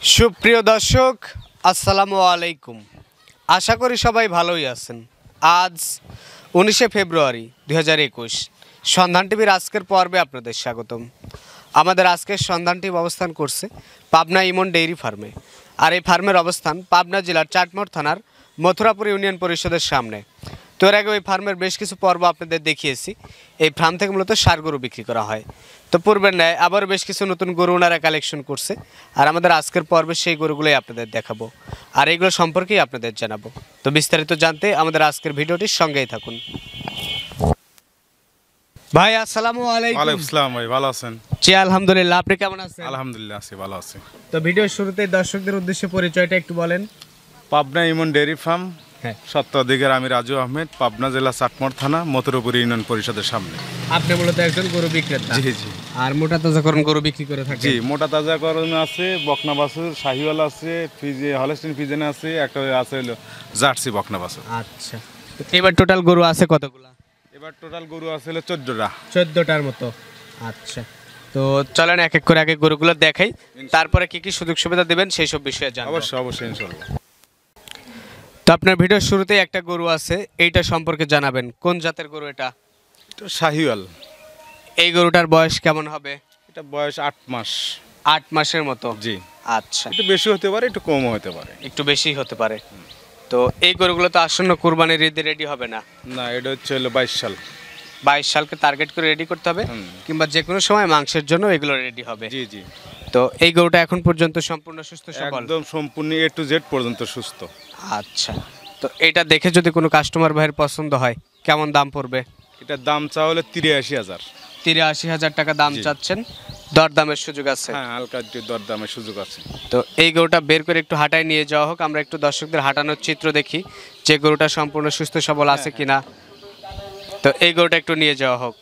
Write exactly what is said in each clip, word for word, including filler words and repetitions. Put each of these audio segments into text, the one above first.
সুপ্রিয় দর্শক আসসালামু আলাইকুম। আশা করি সবাই ভালোই আছেন। আজ উনিশে ফেব্রুয়ারি দুই হাজার একুশ সন্ধান টিভির আজকের পর্বে আপনাদের স্বাগতম। আমাদের আজকের সন্ধান টিভি অবস্থান করছে পাবনা ইমন ডেইরি ফার্মে। আর এই ফার্মের অবস্থান পাবনা জেলার চাটমোড় থানার মথুরাপুর ইউনিয়ন পরিষদের সামনে। তো এর আগে ওই ফার্মের বেশ কিছু পর্ব আপনাদের দেখিয়েছি। এই ফার্ম থেকে মূলত ষাঁড় গরু বিক্রি করা হয়। তো পূর্বের ন্যায় আবার বেশ কিছু নতুন গরু ওনারা কালেকশন করছে। আর আমাদের আজকের পর্বে সেই গরুগুলোই আপনাদের দেখাবো, আর এইগুলো সম্পর্কেই আপনাদের জানাবো। তো বিস্তারিত জানতে আমাদের আজকের ভিডিওটির সঙ্গেই থাকুন। ভাই আসসালামু আলাইকুম। ওয়ালাইকুম আসসালাম। ভাই ভালো আছেন? জি আলহামদুলিল্লাহ, আপনি কেমন আছেন? আলহামদুলিল্লাহ আছি, ভালো আছি। তো ভিডিওর শুরুতেই দর্শকদের উদ্দেশ্যে পরিচয়টা একটু বলেন। পাবনা ইমন ডেয়ারি ফার্ম, হ্যাঁ, সত্ত্বাধিকার আমি রাজু আহমেদ, পাবনা জেলা চাটমোড় থানা মথুরাপুর ইউনিয়ন পরিষদের সামনে। আপনি মূলত একজন গরু বিক্রেতা? জি জি। আর মোটা তাজাকরণ গরু বিক্রি করে থাকেন? জি, মোটা তাজাকরণ আছে, বকনা বাছুর, শাহিওয়াল আছে, ফিজে হলস্টিন ফিজেন আছে, একটা আছে হলো জার্সি বকনা বাছুর। আচ্ছা, এবার টোটাল গরু আছে কতগুলা? এবার টোটাল গরু আছে হলো চোদ্দটা। চোদ্দটার মতো। আচ্ছা, তো চলেন এক এক করে আগে গরুগুলো দেখাই, তারপরে কি কি সুযোগ সুবিধা দেবেন সেই সব বিষয়ে জানবো। অবশ্যই অবশ্যই ইনশাআল্লাহ। তো আপনার ভিডিওর শুরুতেই একটা গরু আছে, এইটা সম্পর্কে জানাবেন। কোন জাতের গরু এটা? তো শাহিওয়াল। এই গরুটার বয়স কেমন হবে? এটা বয়স আট মাস। আট মাসের মতো? জি। আচ্ছা, একটু বেশি হতে পারে, একটু কমও হতে পারে। একটু বেশি হতে পারে। তো এই গরুগুলো তো আসন্ন কুরবানির ঈদে রেডি হবে না? না, এটা হচ্ছে হলো বাইশ সাল। বাইশ সালকে টার্গেট করে রেডি করতে হবে, কিংবা যে কোনো সময় মাংসের জন্য এগুলো রেডি হবে। জি জি। তো এই গরুটা এখন পর্যন্ত সম্পূর্ণ সুস্থ সবল? একদম সম্পূর্ণ এ টু জেড পর্যন্ত সুস্থ। আচ্ছা, তো এটা দেখে যদি কোনো কাস্টমার ভাইয়ের পছন্দ হয় কেমন দাম পড়বে? এটার দাম চা হলে তিরাশি হাজার। তিরাশি হাজার টাকা দাম চাচ্ছেন, দরদামের সুযোগ আছে? হ্যাঁ, হালকা একটু দরদামের সুযোগ আছে। তো এই গরুটা বের করে একটু হাঁটায় নিয়ে যাওয়া হোক, আমরা একটু দর্শকদের হাঁটানোর চিত্র দেখি যে গরুটা সম্পূর্ণ সুস্থ সবল আছে কিনা। তো এই গরুটা একটু নিয়ে যাওয়া হোক।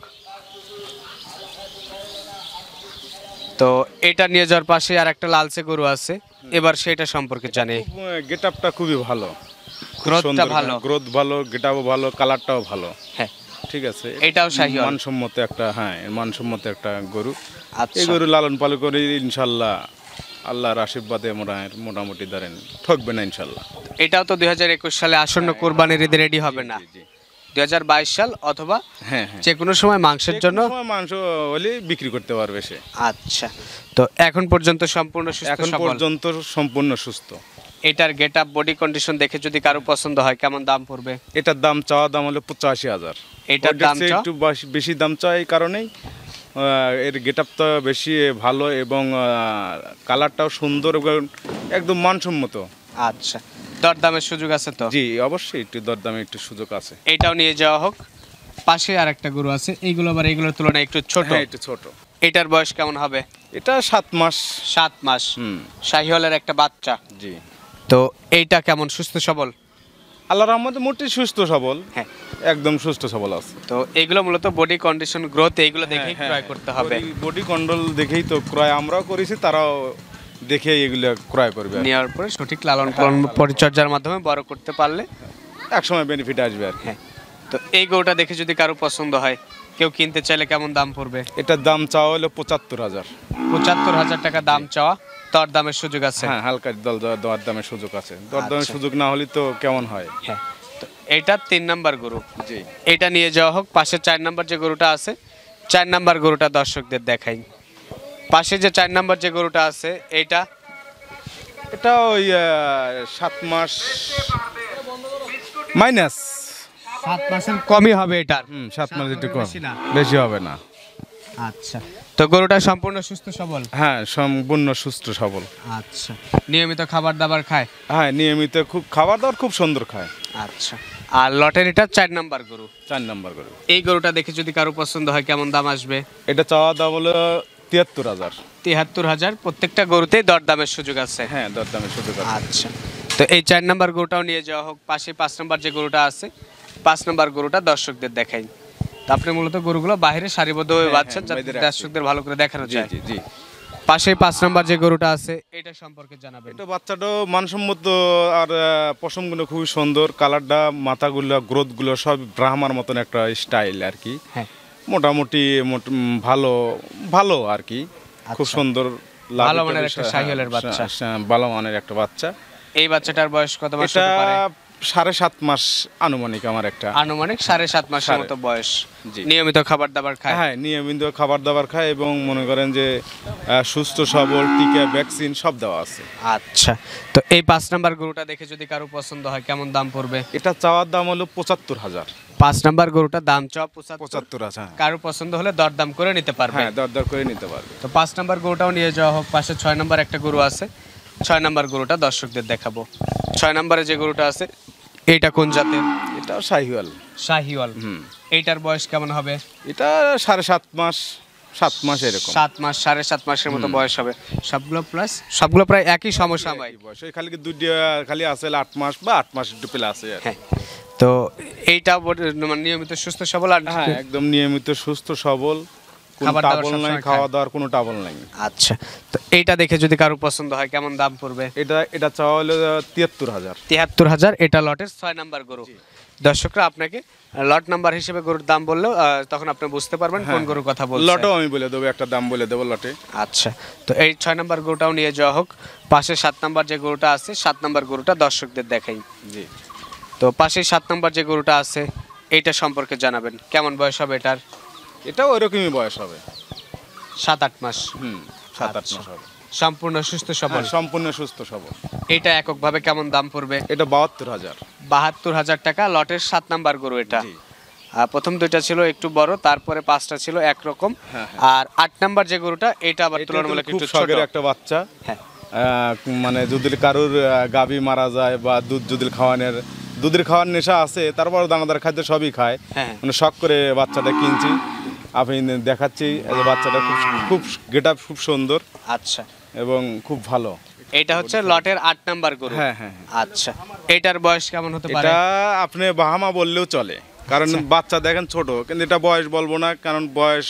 তো এটা নিয়ে যাওয়ার পাশে আর একটা লালচে গরু আছে, এবার সেটা সম্পর্কে জানি। গেটআপটা খুবই ভালো, গ্রোথটা ভালো? গ্রোথ ভালো, গেটআপও ভালো, কালারটাও ভালো। হ্যাঁ, ঠিক আছে। এটাও শাহিওয়াল? মানসম্মত একটা, হ্যাঁ মানসম্মত একটা গরু। আচ্ছা, এই গরু লালন পালন করে ইনশাল্লাহ আল্লাহর আশীর্বাদে মোটামুটি ধরেন ঠকবে না ইনশাল্লাহ। এটাও তো দুই হাজার একুশ সালে আসন্ন কোরবানির ঈদে রেডি হবে না? দুই হাজার বাইশ সাল অথবা হ্যাঁ হ্যাঁ যে কোনো সময় মাংসের জন্য মাংস হলে বিক্রি করতে পারবে সে। আচ্ছা, তো এখন পর্যন্ত সম্পূর্ণ সুস্থ এখন সবল? পর্যন্ত সম্পূর্ণ সুস্থ। এটার গেটআপ বডি কন্ডিশন দেখে যদি কারো পছন্দ হয় কেমন দাম পড়বে? এটার দাম চাওয়া দাম হলো পঁচাশি হাজার। এটার দাম একটু বেশি দাম চাই, এই কারণেই এর গেটআপটা বেশি ভালো এবং কালারটাও সুন্দর এবং একদম মানসম্মত। আচ্ছা, দরদামের সুযোগ আছে তো? জি অবশ্যই, একটু দরদামে একটু সুযোগ আছে। এটাও নিয়ে যাওয়া হোক। পাশে আর একটা গরু আছে, এইগুলো আবার এইগুলোর তুলনায় একটু ছোট। হ্যাঁ, একটু ছোট। এটার বয়স কেমন হবে? এটা সাত মাস। সাত মাস। হুম, শাহিওয়ালের একটা বাচ্চা। জি। তো এইটা কেমন, সুস্থ সবল? আল্লাহর রহমতে মোটি সুস্থ সবল, হ্যাঁ একদম সুস্থ সবল আছে। তো এইগুলো মূলত বডি কন্ডিশন, গ্রোথ এইগুলো দেখেই ক্রয় করতে হবে। বডি কন্ট্রোল দেখেই তো ক্রয় আমরাও করেছি, তারাও দেখে এগুলো ক্রয় করবে। নেওয়ার পরে সঠিক লালন পালন পরিচর্যার মাধ্যমে বড় করতে পারলে একসময় বেনিফিট আসবে আর। হ্যাঁ, তো এই গরুটা দেখে যদি কারো পছন্দ হয়, কেউ কিনতে চাইলে কেমন দাম পড়বে? এটার দাম চাওয়া হলো পঁচাত্তর হাজার। পঁচাত্তর হাজার টাকা দাম চাওয়া, দর দামের সুযোগ আছে? হ্যাঁ, হালকা দর দর দামের সুযোগ আছে। দর দামের সুযোগ না হলে তো কেমন হয়। হ্যাঁ, তো এইটা তিন নাম্বার গরু। জি, এটা নিয়ে যাওয়া হোক। পাশে চার নাম্বার যে গরুটা আছে, চার নাম্বার গরুটা দর্শকদের দেখাই। পাশে যে চার নাম্বার যে গরুটা আছে, এইটা এটা ওই সাত মাস মাইনাস। সাত মাসের কমই হবে এটার? হুম, সাত মাস একটু কম, বেশি না? বেশি হবে না। আচ্ছা, তো গরুটা সম্পূর্ণ সুস্থ সবল? হ্যাঁ, সম্পূর্ণ সুস্থ সবল। আচ্ছা, নিয়মিত খাবার দাবার খায়? হ্যাঁ, নিয়মিত খুব খাবার দাবার খুব সুন্দর খায়। আচ্ছা, আর লটের এটা চার নাম্বার গরু? চার নাম্বার গরু। এই গরুটা দেখে যদি কারো পছন্দ হয় কেমন দাম আসবে? এটা চাওয়া দাম হলো তিয়াত্তর হাজার। তিয়াত্তর হাজার। প্রত্যেকটা গরুতেই দরদামের সুযোগ আছে? হ্যাঁ, দরদামের সুযোগ আছে। আচ্ছা, তো এই চার নাম্বার গরুটাও নিয়ে যাওয়া হোক। পাশে পাঁচ নাম্বার যে গরুটা আছে, পাঁচ নাম্বার গরুটা দর্শকদের দেখাই। তো আপনি মূলত গরুগুলো বাইরে সারিবদ্ধভাবে বাঁধছেন যাতে দর্শকদের ভালো করে দেখানো যায়। জি জি। পাশে পাঁচ নাম্বার যে গরুটা আছে, এটা সম্পর্কে জানাবেন। এটা বাচ্চাটাও মানসম্মত, আর পশমগুলো খুবই সুন্দর, কালারটা, মাথাগুলো, গ্রোথগুলো সব ব্রাহ্মার মতন একটা স্টাইল আর কি। হ্যাঁ, মোটামুটি ভালো ভালো আর কি, খুব সুন্দর ভালো মানের একটা শাহিওয়ালের বাচ্চা। ভালো মানের একটা বাচ্চা। এই বাচ্চাটার বয়স কত মাস এটা হতে পারে? সাড়ে সাত মাস আনুমানিক আমার একটা। আনুমানিক সাড়ে সাত মাসের মতো বয়স। নিয়মিত খাবার দাবার খায়? হ্যাঁ, নিয়মিত খাবার দাবার খায় এবং মনে করেন যে সুস্থ সবল, টিকা ভ্যাকসিন সব দেওয়া আছে। আচ্ছা, তো এই পাঁচ নাম্বার গরুটা দেখে যদি কারো পছন্দ হয় কেমন দাম পড়বে? এটা চাওয়ার দাম হলো পঁচাত্তর হাজার। পাঁচ নাম্বার গরুটা দাম চাওয়া পঁচাত্তর হাজার। কারো পছন্দ হলে দরদাম করে নিতে পারবে? হ্যাঁ, দরদাম করে নিতে পারবে। তো পাঁচ নাম্বার গরুটাও নিয়ে যাওয়া হোক। পাশে ছয় নাম্বার একটা গরু আছে, ছয় নাম্বার গরুটা দর্শকদের দেখাবো। ছয় নাম্বারে যে গরুটা আছে এইটা কোন জাতের? এটাও শাহিওয়াল। শাহিওয়াল। হুম। এইটার বয়স কেমন হবে? এটা সাড়ে সাত মাস, সাত মাস এরকম। সাত মাস, সাড়ে সাত মাসের মতো বয়স হবে। সবগুলো প্লাস সবগুলো প্রায় একই সমসাময়িক বয়স। খালি দুইটা খালি আছে আট মাস বা আট মাস একটু পেলে আছে। হ্যাঁ, তো এইটা মানে নিয়মিত সুস্থ সবল? আর হ্যাঁ, একদম নিয়মিত সুস্থ সবল, খাবার দাবার নাই, খাওয়া দাওয়ার কোনো টাবল নাই। আচ্ছা, তো এইটা দেখে যদি কারো পছন্দ হয় কেমন দাম পড়বে? এটা এটা চাওয়া হলো তিয়াত্তর হাজার। তিয়াত্তর হাজার। এটা লটের ছয় নাম্বার গরু। দর্শকরা আপনাকে লট নাম্বার হিসেবে গরুর দাম বললেও তখন আপনি বুঝতে পারবেন কোন গরুর কথা বলছেন। লটও আমি বলে দেবো, একটা দাম বলে দেবো লটে। আচ্ছা, তো এই ছয় নাম্বার গরুটাও নিয়ে যাওয়া হোক। পাশে সাত নাম্বার যে গরুটা আছে, সাত নাম্বার গরুটা দর্শকদের দেখাই। জি। তো পাশে সাত নাম্বার যে গরুটা আছে এইটা সম্পর্কে জানাবেন, কেমন বয়স হবে এটার? এটাও ওইরকমই বয়স হবে, সাত আট মাস। হুম, সাত আট মাস হবে। সম্পূর্ণ সুস্থ সবল? সম্পূর্ণ সুস্থ সবল। এটা এককভাবে কেমন দাম পড়বে? এটা বাহাত্তর হাজার। বাহাত্তর হাজার টাকা লটের সাত নাম্বার গরু এটা। প্রথম দুইটা ছিল একটু বড়, তারপরে পাঁচটা ছিল একরকম। আর আট নাম্বার যে গরুটা এটা আবার তুলনামূলক একটু ছোট একটা বাচ্চা। হ্যাঁ, মানে যদি কারোর গাভী মারা যায় বা দুধ যদি খাওয়ানোর দুধের খাওয়ার নেশা আছে, তারপর দানাদার খাদ্য সবই খায়, মানে শখ করে বাচ্চাটা কিনছি। আপনি দেখাচ্ছি বাচ্চাটা খুব খুব গেট আপ খুব সুন্দর। আচ্ছা, এবং খুব ভালো। এটা হচ্ছে লটের আট নাম্বার গরু। হ্যাঁ হ্যাঁ। আচ্ছা, এটার বয়স কেমন হতে পারে? এটা আপনি বাহামা বললেও চলে, কারণ বাচ্চা দেখেন ছোট, কিন্তু এটা বয়স বলবো না, কারণ বয়স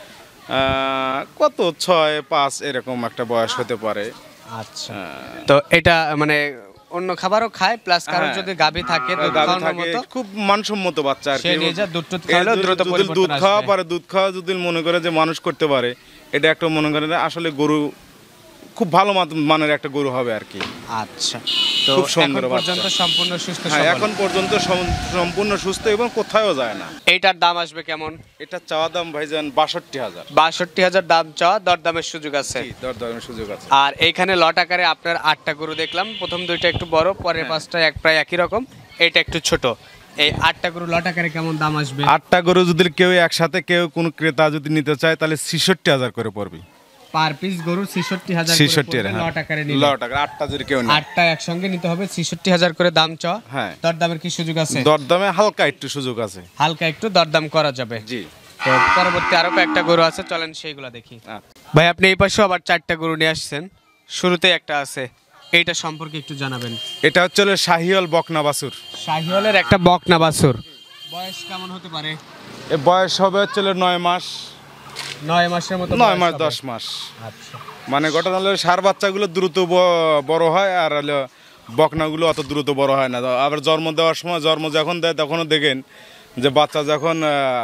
কত ছয় পাঁচ এরকম একটা বয়স হতে পারে। আচ্ছা, তো এটা মানে অন্য খাবারও খায়, প্লাস কারো যদি গাভী থাকে খুব মানসম্মত বাচ্চা আর কি। দুধ টুধ খাওয়ালে দ্রুত পরিবর্তন দুধ খাওয়া পারে, দুধ খাওয়া যদি মনে করে যে মানুষ করতে পারে, এটা একটা মনে করেন আসলে গরু খুব ভালো মানের একটা গরু হবে আর কি। আচ্ছা, তো খুব সুন্দর পর্যন্ত সম্পূর্ণ সুস্থ? হ্যাঁ, এখন পর্যন্ত সম্পূর্ণ সুস্থ এবং কোথাও যায় না। এইটার দাম আসবে কেমন? এটা চাওয়া দাম ভাইজান বাষট্টি হাজার। বাষট্টি হাজার দাম চাওয়া, দরদামের সুযোগ আছে? দরদামের সুযোগ আছে। আর এইখানে লট আকারে আপনার আটটা গরু দেখলাম, প্রথম দুইটা একটু বড়, পরের পাঁচটা এক প্রায় একই রকম, এটা একটু ছোট। এই আটটা গরু লট আকারে কেমন দাম আসবে? আটটা গরু যদি কেউ একসাথে কেউ কোনো ক্রেতা যদি নিতে চায়, তাহলে ছেষট্টি হাজার করে পড়বে পার পিস গরু। ছেষট্টি হাজার ছেষট্টি লট আকারে নিলে লট আকারে আটটা যদি কেউ নেয়, আটটা একসঙ্গে নিতে হবে, ছেষট্টি হাজার করে দাম চাওয়া। হ্যাঁ, দরদামের কি সুযোগ আছে? দরদামে হালকা একটু সুযোগ আছে, হালকা একটু দরদাম করা যাবে। জি। তো পরবর্তী আরো কয়েকটা গরু আছে, চলেন সেইগুলো দেখি। ভাই, আপনি এই পাশে আবার চারটা গরু নিয়ে আসছেন, শুরুতে একটা আছে, এইটা সম্পর্কে একটু জানাবেন। এটা হচ্ছে শাহিওয়াল বকনা বাছুর। শাহিওয়ালের একটা বকনা বাছুর। বয়স কেমন হতে পারে? এ বয়স হবে হচ্ছে নয় মাস। নয় মাসের মতো? নয় মাস দশ মাস। আচ্ছা, মানে ঘটনা হলো ষাঁড় বাচ্চাগুলো দ্রুত বড় হয়, আর হলো বকনাগুলো অত দ্রুত বড় হয় না। আবার জন্ম দেওয়ার সময় জন্ম যখন দেয় তখনও দেখেন যে বাচ্চা যখন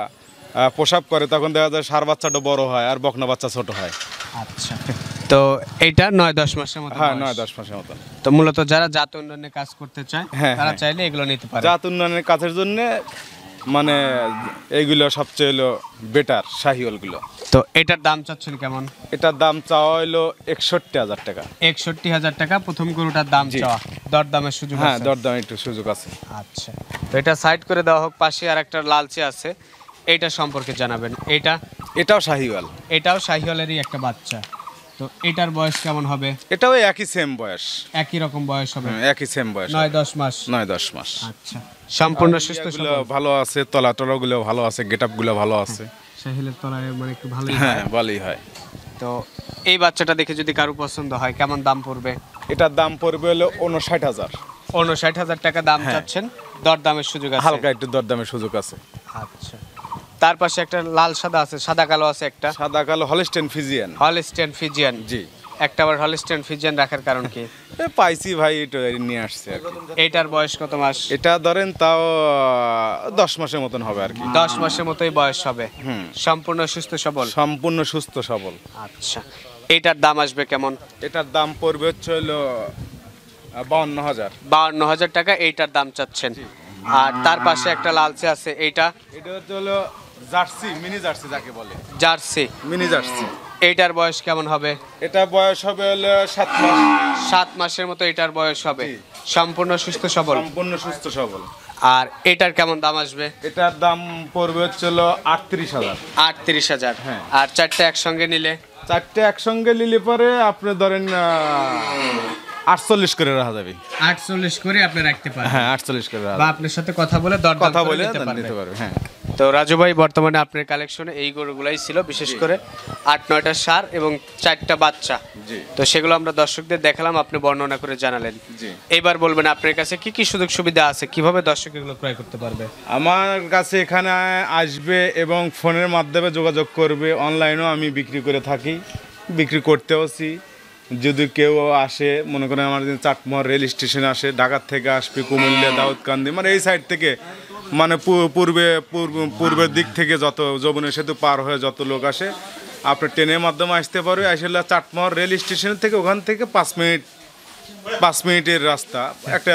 প্রসাব করে তখন দেখা যায় ষাঁড় বাচ্চাটা বড় হয় আর বকনা বাচ্চা ছোট হয়। আচ্ছা, তো এইটা নয় দশ মাসের মতো? হ্যাঁ, নয় দশ মাসের মতো। তো মূলত যারা জাত উন্নয়নের কাজ করতে চায় তারা চাইলে এগুলো নিতে পারে। জাত উন্নয়নের কাজের জন্য মানে এইগুলো সবচেয়ে হলো বেটার শাহিওয়ালগুলো। তো এটার দাম চাচ্ছেন কেমন? এটার দাম চাওয়া হলো একষট্টি হাজার টাকা। একষট্টি হাজার টাকা প্রথম গরুটার দাম চাওয়া, দরদামের সুযোগ? হ্যাঁ, দরদাম একটু সুযোগ আছে। আচ্ছা, তো এটা সাইড করে দেওয়া হোক। পাশে আর একটা লালচে আছে, এইটা সম্পর্কে জানাবেন। এইটা? এটাও শাহিওয়াল। এটাও শাহিওয়ালেরই একটা বাচ্চা। তো এটার বয়স কেমন হবে? এটাও একই সেম বয়স, একই রকম বয়স হবে? একই সেম বয়স, নয় দশ মাস। নয় দশ মাস। আচ্ছা, সম্পূর্ণ সুস্থ ভালো আছে, তলা টলাগুলো ভালো আছে, গেটআপগুলো ভালো আছে। শাহিওয়ালের তলায় মানে একটু ভালোই? হ্যাঁ, ভালোই হয়। তো এই বাচ্চাটা দেখে যদি কারো পছন্দ হয় কেমন দাম পড়বে? এটার দাম পড়বে হলো উনষাট হাজার। উনষাট হাজার টাকা দাম চাচ্ছেন, দরদামের সুযোগ আছে? হালকা একটু দরদামের সুযোগ আছে। আচ্ছা, তার পাশে একটা লাল সাদা আছে, সাদা কালো আছে একটা? সাদা কালো হলস্টেইন ফ্রিজিয়ান। হলস্টেইন ফ্রিজিয়ান, জি। একটা আবার হলস্টেইন ফ্রিজিয়ান রাখার কারণ কি? পাইছি ভাই, এটা নিয়ে আসছে আর কি। এইটার বয়স কত মাস? এটা ধরেন তাও দশ মাসের মতন হবে আর কি। দশ মাসের মতোই বয়স হবে। সম্পূর্ণ সুস্থ সবল? সম্পূর্ণ সুস্থ সবল। আচ্ছা, এইটার দাম আসবে কেমন? এটার দাম পড়বে হচ্ছে হলো বাউন্ন হাজার। বাউন্ন হাজার টাকা এইটার দাম চাচ্ছেন। আর তার পাশে একটা লালচে আছে, এইটা এটা হচ্ছে হলো জার্সি, মিনি জার্সি যাকে বলে, জার্সি। Mini jersey. এইটার বয়স কেমন হবে? এটা বয়স হবে হলো সাত মাস। সাত মাসের মতো এটার বয়স হবে। জি। সম্পূর্ণ সুস্থ সবল। সম্পূর্ণ সুস্থ সবল। আর এটার কেমন দাম আসবে? এটার দাম পড়বে হচ্ছে হলো আটত্রিশ হাজার। আটত্রিশ হাজার। হ্যাঁ। আর চারটে একসঙ্গে নিলে? চারটে একসঙ্গে নিলে পরে আপনি ধরেন আটচল্লিশ করে রাখা যাবে। আটচল্লিশ করে আপনি রাখতে পারেন। হ্যাঁ, আটচল্লিশ করে রাখা বা যাবে। আপনার সাথে কথা বলে দরদাম কথা করে বলে নিতে পারবে। নিতে পারবে। হ্যাঁ। তো রাজু ভাই, বর্তমানে আপনার কালেকশনে এই গরুগুলাই ছিল, বিশেষ করে আট নয়টা ষাঁড় এবং চারটা বাচ্চা। জি। তো সেগুলো আমরা দর্শকদের দেখালাম, আপনি বর্ণনা করে জানালেন। জি। এইবার বলবেন আপনার কাছে কি কি সুযোগ সুবিধা আছে, কিভাবে দর্শক এগুলো ক্রয় করতে পারবে? আমার কাছে এখানে আসবে এবং ফোনের মাধ্যমে যোগাযোগ করবে। অনলাইনেও আমি বিক্রি করে থাকি, বিক্রি করতেওছি। যদি কেউ আসে, মনে করেন আমার চাটমোহর রেল স্টেশনে আসে, ঢাকার থেকে আসবে, কুমিল্লা, দাউদকান্দি, মানে এই সাইড থেকে, মানে পূর্বে পূর্বের দিক থেকে যত যমুনা সেতু পার হয়ে যত লোক আসে, আপনার ট্রেনের মাধ্যমে আসতে পারবে। আসলে চাটমোহর রেল স্টেশন থেকে ওখান থেকে পাঁচ মিনিট পাঁচ মিনিটের রাস্তা। একটা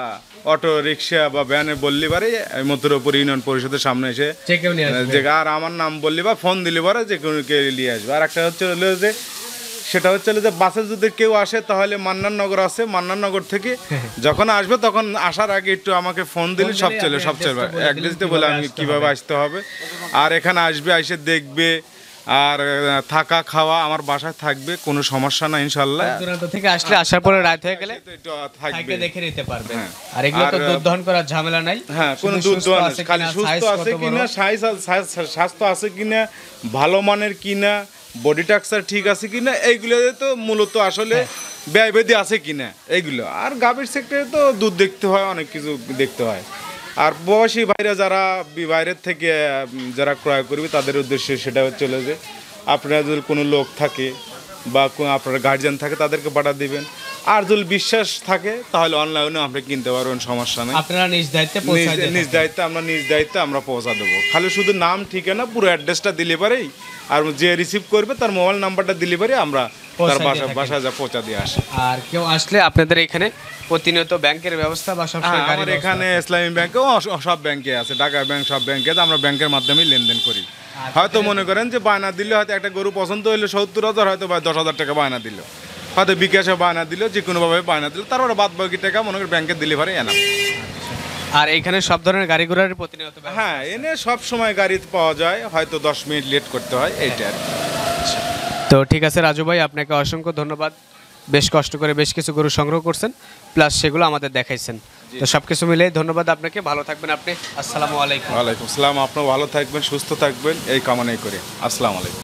অটো রিক্সা বা ভ্যানে বললি পারে মথুরাপুর ইউনিয়ন পরিষদের সামনে এসে যে, আর আমার নাম বললি বা ফোন দিলি পারে যে কোনো কে নিয়ে আসবে। আর একটা হচ্ছে হলো যে, সেটা হচ্ছে যে বাসে যদি কেউ আসে তাহলে মান্নাননগর আছে, মান্নাননগর থেকে যখন আসবে তখন আসার আগে একটু আমাকে ফোন দিলে সব চলে সব চলবে অ্যাড্রেসতে বলে আমি কীভাবে আসতে হবে। আর এখানে আসবে, এসে দেখবে, আর থাকা খাওয়া আমার বাসায় থাকবে, কোনো সমস্যা না ইনশাল্লাহ। দূরান্ত থেকে আসলে আসার পরে রাত হয়ে গেলে থাকবে, দেখে নিতে পারবে। হ্যাঁ। আর এগুলো তো দুধ দহন করার ঝামেলা নাই। হ্যাঁ, কোনো দুধ দহন নেই, খালি সুস্থ আছে কিনা, স্বাস্থ্য আছে কিনা, ভালো মানের কিনা, বডি টাক্সার ঠিক আছে কিনা, এইগুলো তো মূলত আসলে ব্যয়বেদি আছে কিনা এইগুলো। আর গাভীর সেক্টরে তো দুধ দেখতে হয়, অনেক কিছু দেখতে হয়। আর প্রবাসী ভাইরা যারা বাইরের থেকে যারা ক্রয় করবে তাদের উদ্দেশ্যে সেটা হচ্ছে যে, আপনার যদি কোনো লোক থাকে বা আপনার গার্জিয়ান থাকে তাদেরকে পাঠা দিবেন। আর যদি বিশ্বাস থাকে তাহলে অনলাইনে আপনি কিনতে পারবেন, সমস্যা নেই। আপনারা নিজ দায়িত্বে নিজ দায়িত্বে আমরা নিজ দায়িত্বে আমরা পৌঁছা দেবো। খালি শুধু নাম ঠিকানা পুরো অ্যাড্রেসটা দিলে পারেই, আর যে রিসিভ করবে তার মোবাইল নাম্বারটা দিলে পারে আমরা তার বাসা বাসায় যা পৌঁছা দিয়ে আসি। আর কেউ আসলে আপনাদের এখানে প্রতিনিয়ত ব্যাংকের ব্যবস্থা বা সব আমার এখানে ইসলামী ব্যাংকেও সব ব্যাংকে আছে, ঢাকা ব্যাংক, সব ব্যাংকে আমরা ব্যাংকের মাধ্যমে লেনদেন করি। হয়তো মনে করেন যে বায়না দিলে হয়তো একটা গরু পছন্দ হইলে সত্তর হাজার, হয়তো বা দশ হাজার টাকা বায়না দিল, হয়তো বিকাশে বায়না দিল, যে কোনোভাবে বায়না দিল, তারপরে বাদ বাকি টাকা মনে করেন ব্যাংকের ডেলিভারি এনাম। আর এখানে সব ধরনের গাড়ি ঘোড়ার প্রতিনিয়ত? হ্যাঁ, এনে সব সময় গাড়ি পাওয়া যায়, হয়তো দশ মিনিট লেট করতে হয়, এইটা আর কি। তো ঠিক আছে রাজু ভাই, আপনাকে অসংখ্য ধন্যবাদ। বেশ কষ্ট করে বেশ কিছু গরু সংগ্রহ করছেন, প্লাস সেগুলো আমাদের দেখাইছেন। তো সব কিছু মিলে ধন্যবাদ আপনাকে, ভালো থাকবেন আপনি। আসসালামু আলাইকুম। ওয়ালাইকুম আসসালাম। আপনিও ভালো থাকবেন, সুস্থ থাকবেন, এই কামনাই করি। আসসালামু আলাইকুম।